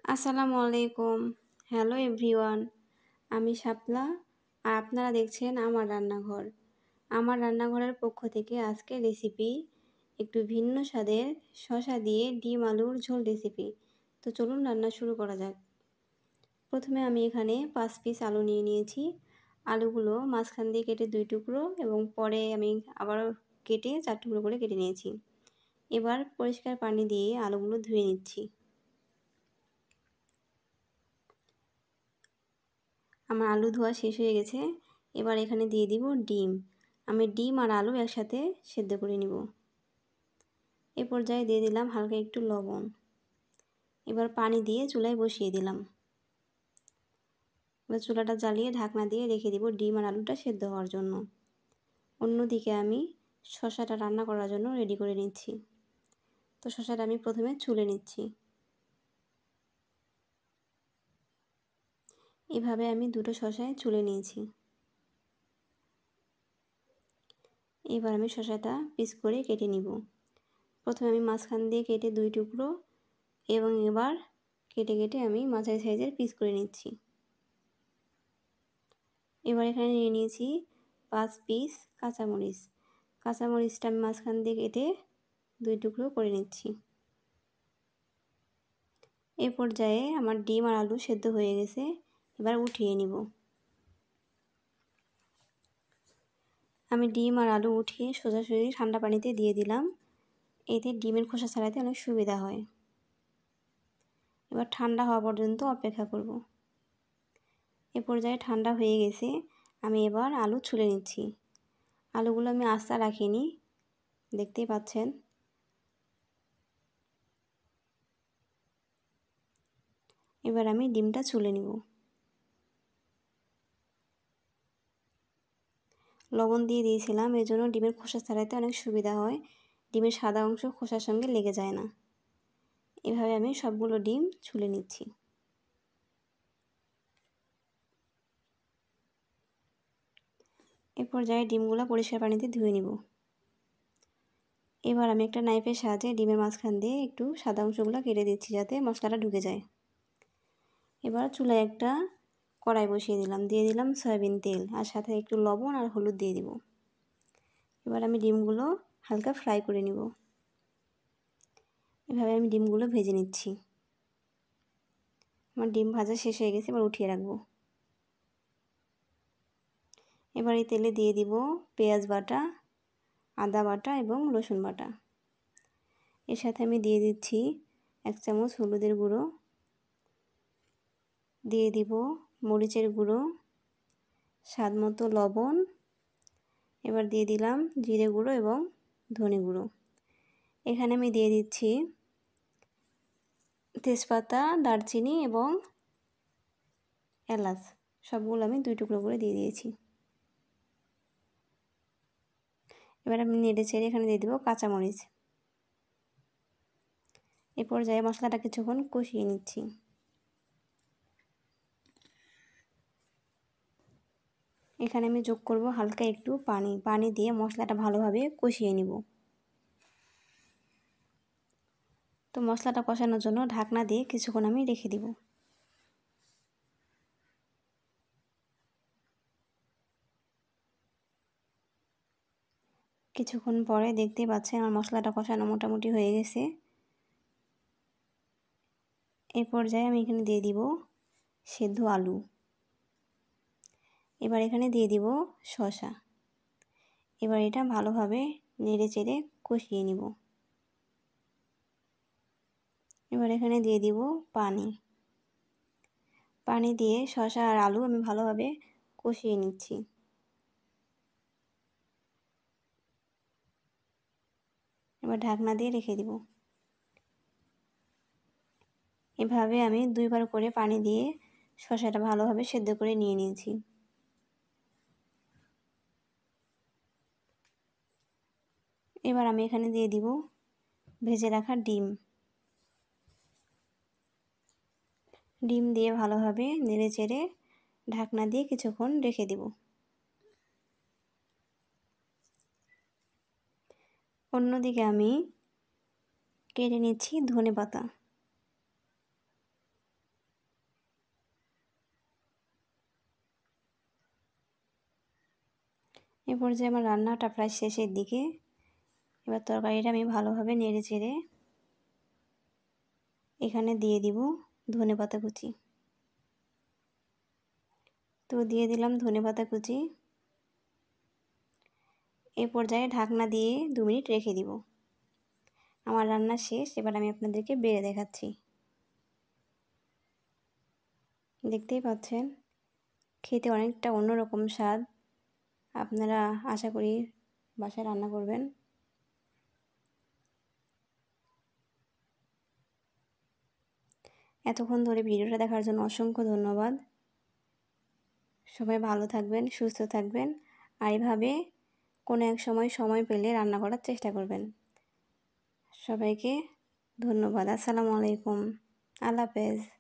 আসসালামু আলাইকুম। Hello everyone. আমি শাপলা আর আপনারা দেখছেন আমার রান্নাঘর। আমার রান্নাঘরের পক্ষ থেকে আজকের রেসিপি একটু ভিন্ন স্বাদের শসা দিয়ে ডিম আলুর ঝোল রেসিপি। তো চলুন রান্না শুরু করা যাক। প্রথমে আমি এখানে 5 পিস আলু নিয়ে নিয়েছি। আলুগুলো মাঝখান দিয়ে কেটে 2 টুকরো এবং পরে আমি আবারও কেটে 4 টুকরো করে কেটে নিয়েছি। এবার পরিষ্কার পানি দিয়ে আলুগুলো ধুয়ে নিচ্ছি। আমার আলু ধোয়া শেষ হয়ে গেছে। এবার এখানে দিয়ে দিব ডিম। আমি ডিম আর আলু একসাথে সেদ্ধ করে নিব। এ পর্যায়ে দিয়ে দিলাম হালকা একটু লবণ। এবার পানি দিয়ে চুলায় বসিয়ে দিলাম। এবার চুলাটা জ্বালিয়ে ঢাকনা দিয়ে রেখে দিব ডিম আর আলুটা সেদ্ধ হওয়ার জন্য। অন্যদিকে আমি শসাটা রান্না করার জন্য রেডি করে নিচ্ছি। তো শসাটা আমি প্রথমে ছুলে নিচ্ছি। এভাবে আমি দুটো শসায় ছুলে নিয়েছি। এবার আমি শসাটা পিস করে কেটে নিব। প্রথমে আমি মাঝখান দিয়ে কেটে 2 টুকরো এবং এবার কেটে কেটে আমি মাঝারি সাইজের পিস করে নিচ্ছি। এবার এখানে নিয়ে নিয়েছি 5 পিস কাঁচামরিচ। কাঁচামরিচটা আমি মাঝখান দিয়ে কেটে 2 টুকরো করে নিচ্ছি। এ পর্যায়ে আমার ডিম আর আলু সেদ্ধ হয়ে গেছে। এবার উঠিয়ে নিব। আমি ডিম আর আলু উঠিয়ে সোজাসুজি ঠান্ডা পানিতে দিয়ে দিলাম। এতে ডিমের খোসা ছাড়াতে অনেক সুবিধা হয়। এবার ঠান্ডা হওয়া পর্যন্ত অপেক্ষা করব। এ পর্যায়ে ঠান্ডা হয়ে গেছে। আমি এবার আলু ছুলে নিচ্ছি। আলুগুলো আমি আস্তা রাখিনি, দেখতেই পাচ্ছেন। এবার আমি ডিমটা ছুলে নিব। লবণ দিয়ে দিয়েছিলাম, এজন্য ডিমের খোসা ছাড়াতে অনেক সুবিধা হয়। ডিমের সাদা অংশ খোসার সঙ্গে লেগে যায় না। এভাবে আমি সবগুলো ডিম ছুলে নিচ্ছি। এ পর্যায়ে ডিমগুলো পরিষ্কার পানিতে ধুয়ে নিব। এবার আমি একটা নাইফের সাহায্যে ডিমের মাঝখান দিয়ে একটু সাদা অংশগুলো কেটে দিচ্ছি যাতে মশলাটা ঢুকে যায়। এবার চুলায় একটা কড়াই বসিয়ে দিলাম, দিয়ে দিলাম সয়াবিন তেল আর সাথে একটু লবণ আর হলুদ দিয়ে দিব। এবার আমি ডিমগুলো হালকা ফ্রাই করে নিব। এভাবে আমি ডিমগুলো ভেজে নিচ্ছি। আমার ডিম ভাজা শেষ হয়ে গেছে, এবার উঠিয়ে রাখবো। এবার এই তেলে দিয়ে দিব পেঁয়াজ বাটা, আদা বাটা এবং রসুন বাটা। এর সাথে আমি দিয়ে দিচ্ছি 1 চামচ হলুদের গুঁড়ো, দিয়ে দিব মরিচের গুঁড়ো, স্বাদ মতো লবণ। এবার দিয়ে দিলাম জিরে গুঁড়ো এবং ধনে গুঁড়ো। এখানে আমি দিয়ে দিচ্ছি তেজপাতা, দারচিনি এবং এলাচ। সবগুলো আমি 2 টুকরো করে দিয়ে দিয়েছি। এবার আমি নেড়ে চেড়ে এখানে দিয়ে দেবো কাঁচামরিচ। এ পর্যায়ে মশলাটা কিছুক্ষণ কষিয়ে নিচ্ছি। এখানে আমি যোগ করব হালকা একটু পানি। পানি দিয়ে মশলাটা ভালোভাবে কষিয়ে নিব। তো মশলাটা কষানোর জন্য ঢাকনা দিয়ে কিছুক্ষণ আমি রেখে দিব। কিছুক্ষণ পরে দেখতেই পাচ্ছেন আমার মশলাটা কষানো মোটামুটি হয়ে গেছে। এই পর্যায়ে আমি এখানে দিয়ে দিব সেদ্ধ আলু। এবার এখানে দিয়ে দিব শসা। এবার এটা ভালোভাবে নেড়ে চেড়ে কষিয়ে নিব। এবার এখানে দিয়ে দিব পানি। পানি দিয়ে শসা আর আলু আমি ভালোভাবে কষিয়ে নিচ্ছি। এবার ঢাকনা দিয়ে রেখে দিব। এভাবে আমি 2 বার করে পানি দিয়ে শসাটা ভালোভাবে সেদ্ধ করে নিয়ে নিয়েছি। এবার আমি এখানে দিয়ে দিব ভেজে রাখা ডিম। ডিম দিয়ে ভালোভাবে নেড়ে চেড়ে ঢাকনা দিয়ে কিছুক্ষণ রেখে দিব। অন্যদিকে আমি কেটে নিচ্ছি ধনেপাতা। এ পর্যায়ে আমার রান্নাটা প্রায় শেষের দিকে। এবার তরকারিটা আমি ভালোভাবে নেড়ে চেড়ে এখানে দিয়ে দিব ধনেপাতা কুচি। তো দিয়ে দিলাম ধনেপাতা কুচি। এ পর্যায়ে ঢাকনা দিয়ে 2 মিনিট রেখে দিব। আমার রান্না শেষ, এবার আমি আপনাদেরকে বেড়ে দেখাচ্ছি। দেখতেই পাচ্ছেন খেতে অনেকটা অন্যরকম স্বাদ। আপনারা আশা করি বাসায় রান্না করবেন। এতক্ষণ ধরে ভিডিওটা দেখার জন্য অসংখ্য ধন্যবাদ। সবাই ভালো থাকবেন, সুস্থ থাকবেন, আর এভাবে কোনো এক সময় পেলে রান্না করার চেষ্টা করবেন। সবাইকে ধন্যবাদ। আসসালামু আলাইকুম। আল্লাহ হাফেজ।